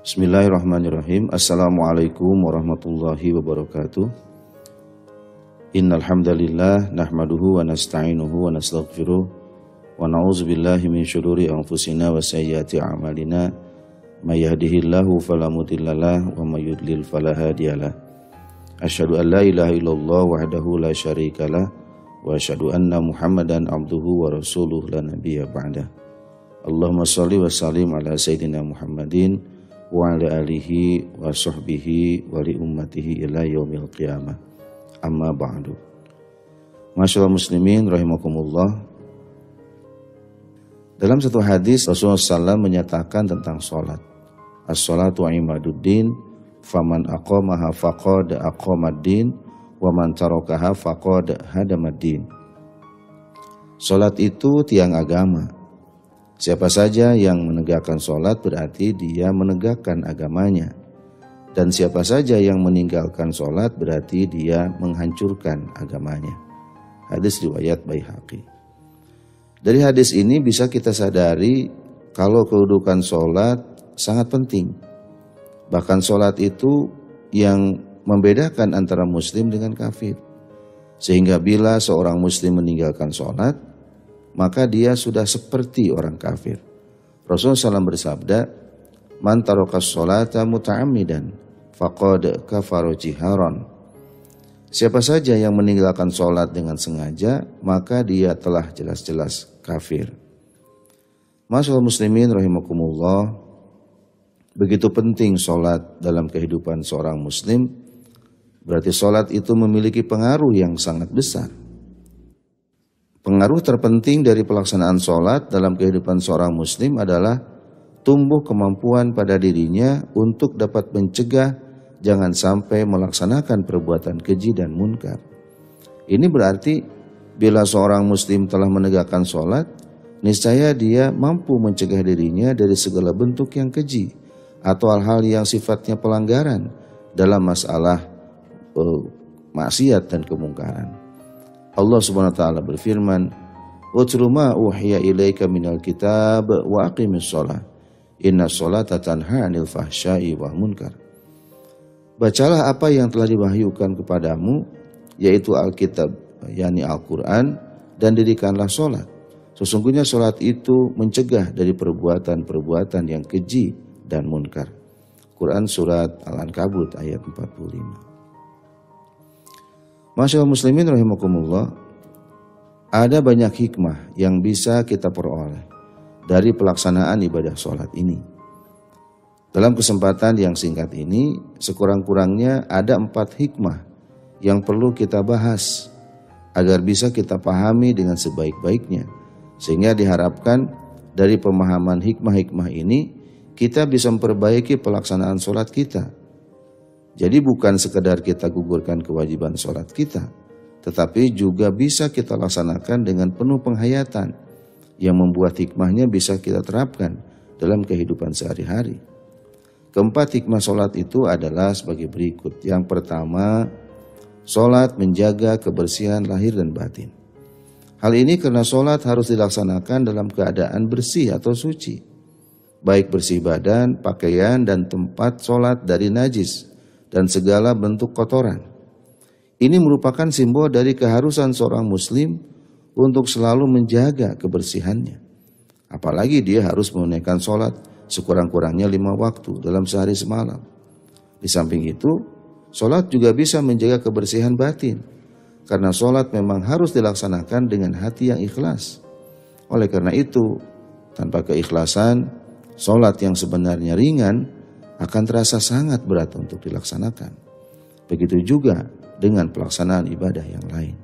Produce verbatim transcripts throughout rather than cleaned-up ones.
Bismillahirrahmanirrahim. Assalamualaikum warahmatullahi wabarakatuh. Innal hamdalillah nahmaduhu wa nasta'inuhu wa nastaghfiruh wa na'udzu billahi min syururi anfusina wa sayyiati a'malina. May yahdihillahu fala mudhillalah wa may yudlil fala hadiyalah. Asyhadu an la ilaha illallah wahdahu la syarikalah wa asyhadu anna Muhammadan abduhu wa rasuluh la nabiyya ba'dah. Allahumma shalli wa sallim ala sayyidina Muhammadin wa ala alihi wa sahbihi wa li ummatihi ila yaumil qiyamah. Amma ba'du. Masyaallah muslimin rahimakumullah. Dalam satu hadis Rasulullah shallallahu alaihi wasallam menyatakan tentang salat. As-salatu imaduddin, faman aqamaha faqad aqamad-din wa man tarakaha faqad hadamad-din. Salat itu tiang agama. Siapa saja yang menegakkan sholat berarti dia menegakkan agamanya. Dan siapa saja yang meninggalkan sholat berarti dia menghancurkan agamanya. Hadis riwayat Baihaqi. Dari hadis ini bisa kita sadari kalau kedudukan sholat sangat penting. Bahkan sholat itu yang membedakan antara muslim dengan kafir. Sehingga bila seorang muslim meninggalkan sholat, maka dia sudah seperti orang kafir. Rasulullah shallallahu alaihi wasallam bersabda, "Man taraka sholata muta'ammidan faqad kafara jiharan." Siapa saja yang meninggalkan sholat dengan sengaja, maka dia telah jelas-jelas kafir. Masyaallah muslimin rahimakumullah, begitu penting sholat dalam kehidupan seorang muslim, berarti sholat itu memiliki pengaruh yang sangat besar. Pengaruh terpenting dari pelaksanaan sholat dalam kehidupan seorang muslim adalah tumbuh kemampuan pada dirinya untuk dapat mencegah jangan sampai melaksanakan perbuatan keji dan munkar. Ini berarti bila seorang muslim telah menegakkan sholat, niscaya dia mampu mencegah dirinya dari segala bentuk yang keji atau hal-hal yang sifatnya pelanggaran dalam masalah uh, maksiat dan kemungkaran. Allah Subhanahu wa taala berfirman, "Utlu ma uhiya ilaika minal kitab wa aqimis shalah. Inna sholata tanha 'anil fahsya'i wal munkar." Bacalah apa yang telah diwahyukan kepadamu, yaitu Alkitab, yakni Al-Qur'an, dan dirikanlah sholat. Sesungguhnya sholat itu mencegah dari perbuatan-perbuatan yang keji dan munkar. Quran surat Al-Ankabut ayat empat puluh lima. Masyaallah muslimin rahimakumullah, ada banyak hikmah yang bisa kita peroleh dari pelaksanaan ibadah sholat ini. Dalam kesempatan yang singkat ini, sekurang-kurangnya ada empat hikmah yang perlu kita bahas agar bisa kita pahami dengan sebaik-baiknya. Sehingga diharapkan dari pemahaman hikmah-hikmah ini, kita bisa memperbaiki pelaksanaan sholat kita. Jadi bukan sekedar kita gugurkan kewajiban sholat kita, tetapi juga bisa kita laksanakan dengan penuh penghayatan yang membuat hikmahnya bisa kita terapkan dalam kehidupan sehari-hari. Keempat hikmah sholat itu adalah sebagai berikut. Yang pertama, sholat menjaga kebersihan lahir dan batin. Hal ini karena sholat harus dilaksanakan dalam keadaan bersih atau suci, baik bersih badan, pakaian, dan tempat sholat dari najis dan segala bentuk kotoran. Ini merupakan simbol dari keharusan seorang muslim untuk selalu menjaga kebersihannya. Apalagi dia harus menunaikan sholat sekurang-kurangnya lima waktu dalam sehari semalam. Di samping itu, sholat juga bisa menjaga kebersihan batin. Karena sholat memang harus dilaksanakan dengan hati yang ikhlas. Oleh karena itu, tanpa keikhlasan, sholat yang sebenarnya ringan akan terasa sangat berat untuk dilaksanakan. Begitu juga dengan pelaksanaan ibadah yang lain.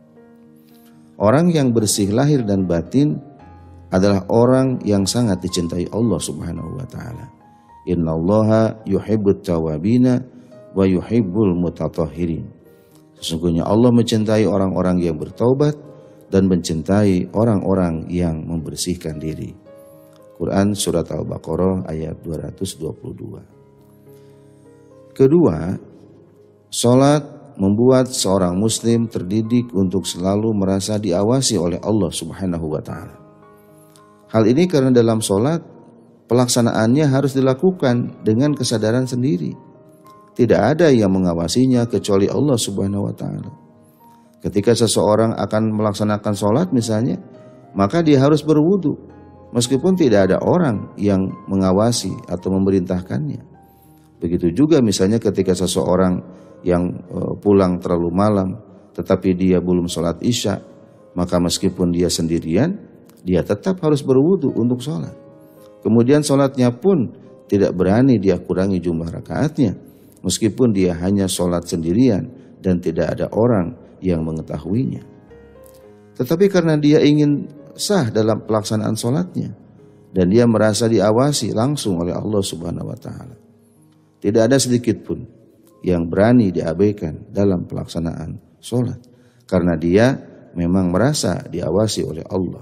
Orang yang bersih lahir dan batin adalah orang yang sangat dicintai Allah Subhanahu wa taala. Innallaha yuhibbut tawabina wa yuhibbul mutatahhirin. Sesungguhnya Allah mencintai orang-orang yang bertaubat dan mencintai orang-orang yang membersihkan diri. Quran surat Al-Baqarah ayat dua ratus dua puluh dua. Kedua, sholat membuat seorang muslim terdidik untuk selalu merasa diawasi oleh Allah Subhanahu wa taala. Hal ini karena dalam sholat pelaksanaannya harus dilakukan dengan kesadaran sendiri. Tidak ada yang mengawasinya kecuali Allah Subhanahu wa taala. Ketika seseorang akan melaksanakan sholat misalnya, maka dia harus berwudu meskipun tidak ada orang yang mengawasi atau memerintahkannya. Begitu juga misalnya ketika seseorang yang pulang terlalu malam tetapi dia belum sholat isya, maka meskipun dia sendirian, dia tetap harus berwudu untuk sholat. Kemudian sholatnya pun tidak berani dia kurangi jumlah rakaatnya, meskipun dia hanya sholat sendirian dan tidak ada orang yang mengetahuinya. Tetapi karena dia ingin sah dalam pelaksanaan sholatnya, dan dia merasa diawasi langsung oleh Allah Subhanahu wa taala, tidak ada sedikit pun yang berani diabaikan dalam pelaksanaan sholat, karena dia memang merasa diawasi oleh Allah.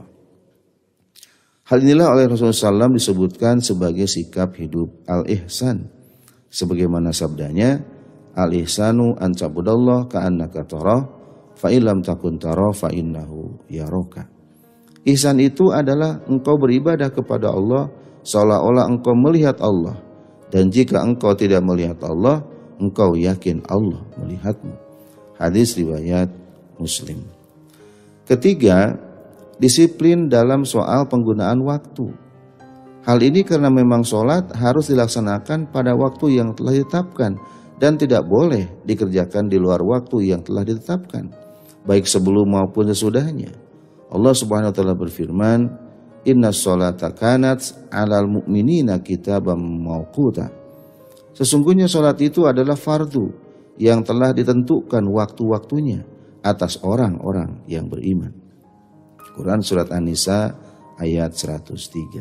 Hal inilah oleh Rasulullah shallallahu alaihi wasallam disebutkan sebagai sikap hidup al-ihsan. Sebagaimana sabdanya, al-ihsanu an ta'budallah ka'annaka tarah, fa illam takun tarah fa innahu yaraka. Ihsan itu adalah engkau beribadah kepada Allah seolah-olah engkau melihat Allah. Dan jika engkau tidak melihat Allah, engkau yakin Allah melihatmu. Hadis riwayat Muslim. Ketiga, disiplin dalam soal penggunaan waktu. Hal ini karena memang sholat harus dilaksanakan pada waktu yang telah ditetapkan dan tidak boleh dikerjakan di luar waktu yang telah ditetapkan, baik sebelum maupun sesudahnya. Allah Subhanahu wa taala berfirman, "Innas sholata kanat 'alal mu'minina kitaban mauquta." Sesungguhnya sholat itu adalah fardu yang telah ditentukan waktu-waktunya atas orang-orang yang beriman. Quran Surat An-Nisa ayat seratus tiga.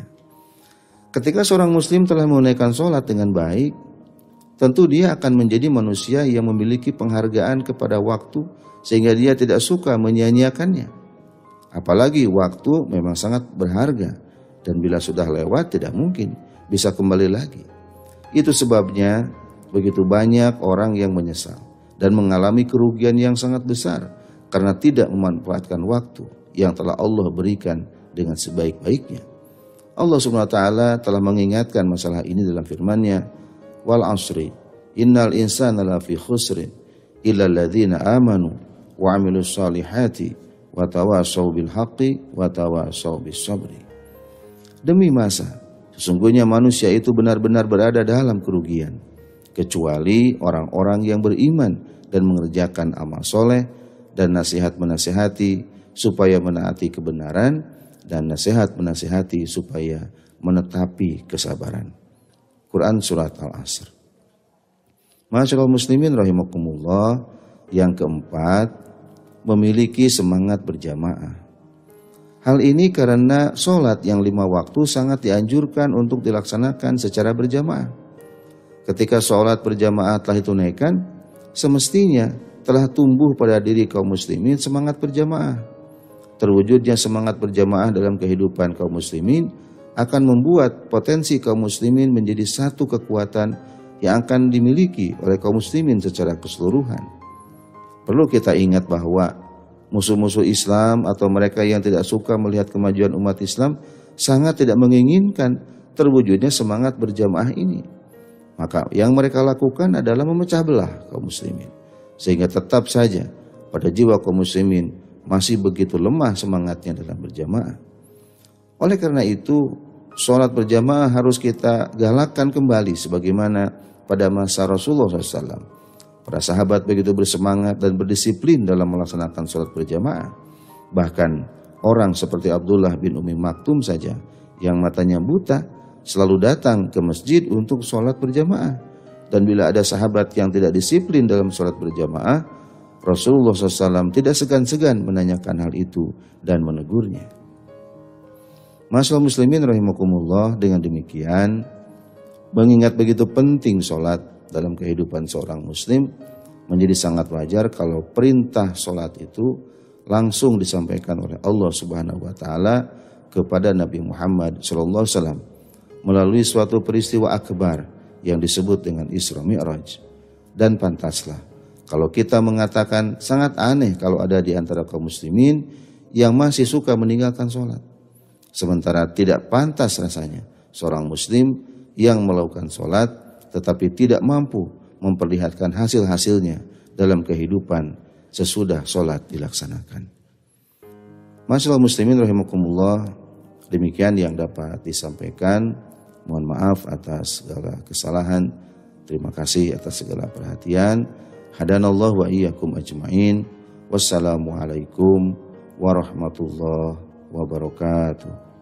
Ketika seorang muslim telah menunaikan sholat dengan baik, tentu dia akan menjadi manusia yang memiliki penghargaan kepada waktu sehingga dia tidak suka menyia-nyiakannya. Apalagi waktu memang sangat berharga dan bila sudah lewat tidak mungkin bisa kembali lagi. Itu sebabnya begitu banyak orang yang menyesal dan mengalami kerugian yang sangat besar karena tidak memanfaatkan waktu yang telah Allah berikan dengan sebaik-baiknya. Allah Subhanahu wa taala telah mengingatkan masalah ini dalam firman-Nya, "Wal 'ashri innal insana lafi khusrin illa alladzina amanu wa 'amilus shalihati wa tawassaw bil haqqi wa tawassaw bis sabri." Demi masa, sesungguhnya manusia itu benar-benar berada dalam kerugian, kecuali orang-orang yang beriman dan mengerjakan amal soleh dan nasihat menasihati supaya menaati kebenaran dan nasihat menasihati supaya menetapi kesabaran. Quran Surat Al-Asr. Masyaallah muslimin rahimakumullah. Yang keempat, memiliki semangat berjamaah. Hal ini karena sholat yang lima waktu sangat dianjurkan untuk dilaksanakan secara berjamaah. Ketika sholat berjamaah telah ditunaikan, semestinya telah tumbuh pada diri kaum muslimin semangat berjamaah. Terwujudnya semangat berjamaah dalam kehidupan kaum muslimin akan membuat potensi kaum muslimin menjadi satu kekuatan yang akan dimiliki oleh kaum muslimin secara keseluruhan. Perlu kita ingat bahwa musuh-musuh Islam atau mereka yang tidak suka melihat kemajuan umat Islam sangat tidak menginginkan terwujudnya semangat berjamaah ini. Maka yang mereka lakukan adalah memecah belah kaum muslimin, sehingga tetap saja pada jiwa kaum muslimin masih begitu lemah semangatnya dalam berjamaah. Oleh karena itu, sholat berjamaah harus kita galakkan kembali sebagaimana pada masa Rasulullah shallallahu alaihi wasallam. Para sahabat begitu bersemangat dan berdisiplin dalam melaksanakan sholat berjamaah. Bahkan orang seperti Abdullah bin Umi Maktum saja yang matanya buta selalu datang ke masjid untuk sholat berjamaah. Dan bila ada sahabat yang tidak disiplin dalam sholat berjamaah, Rasulullah shallallahu alaihi wasallam tidak segan-segan menanyakan hal itu dan menegurnya. Masyaallah muslimin rahimakumullah, dengan demikian mengingat begitu penting sholat dalam kehidupan seorang muslim, menjadi sangat wajar kalau perintah sholat itu langsung disampaikan oleh Allah Subhanahu wa taala kepada Nabi Muhammad shallallahu alaihi wasallam melalui suatu peristiwa akbar yang disebut dengan Isra Mi'raj. Dan pantaslah kalau kita mengatakan sangat aneh kalau ada di antara kaum muslimin yang masih suka meninggalkan sholat. Sementara tidak pantas rasanya seorang muslim yang melakukan sholat tetapi tidak mampu memperlihatkan hasil-hasilnya dalam kehidupan sesudah sholat dilaksanakan. Masyaallah muslimin rahimakumullah, demikian yang dapat disampaikan. Mohon maaf atas segala kesalahan. Terima kasih atas segala perhatian. Hadanallahu wa iyyakum ajmain. Wassalamualaikum warahmatullahi wabarakatuh.